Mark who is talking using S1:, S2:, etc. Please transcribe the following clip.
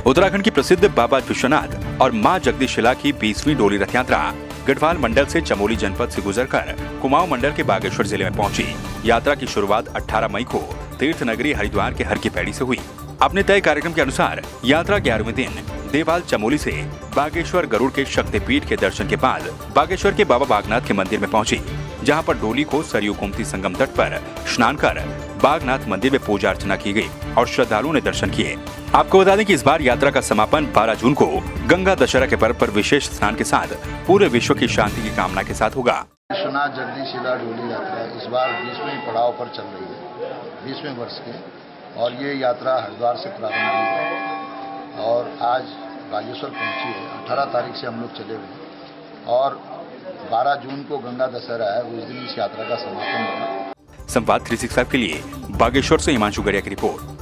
S1: उत्तराखंड की प्रसिद्ध बाबा विश्वनाथ और मां जगदीशिला की 20वीं डोली रथ यात्रा गढ़वाल मंडल से चमोली जनपद से गुजरकर कुमाऊं मंडल के बागेश्वर जिले में पहुंची। यात्रा की शुरुआत 18 मई को तीर्थ नगरी हरिद्वार के हर की पैड़ी से हुई। अपने तय कार्यक्रम के अनुसार यात्रा 11वें दिन देवाल चमोली से बागेश्वर गरुड़ के शक्तिपीठ के दर्शन के बाद बागेश्वर के बाबा बागनाथ के मंदिर में पहुंची, जहां पर डोली को सरयू गोमती संगम तट पर स्नान कर बागनाथ मंदिर में पूजा अर्चना की गई और श्रद्धालुओं ने दर्शन किए। आपको बता दें कि इस बार यात्रा का समापन 12 जून को गंगा दशहरा के पर्व पर विशेष स्नान के साथ पूरे विश्व की शांति की कामना के साथ होगा।
S2: विश्वनाथ जगदीशिला डोली यात्रा इस बार 20वें पड़ाव पर चल रही है, 20वें वर्ष के, और ये यात्रा हरिद्वार से प्रारंभ हुई है और आज बागेश्वर पहुंची है। 18 तारीख से हम लोग चले हुए और 12 जून को गंगा दशहरा है, उस दिन इस यात्रा का समापन होगा।
S1: संवाद 365 के लिए बागेश्वर से हिमांशु गड़िया की रिपोर्ट।